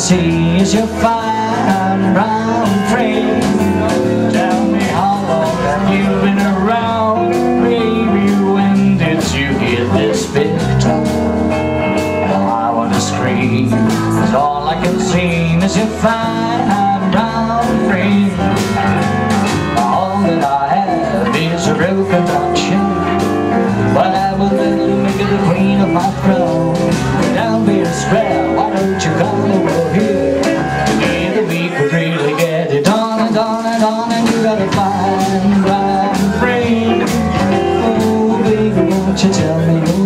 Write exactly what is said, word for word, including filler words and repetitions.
see is your fine brown frame. Tell me how long have you been around, baby? When did you get this big talk? I wanna scream, 'cause all I can see is your fine brown frame. All that I have is a broken down chain, but I will let you make it the queen of my throne. Don't be a square, why don't you come over here? Together we could really get it on and on and on, and you got a fine brown frame. Oh baby, won't you tell me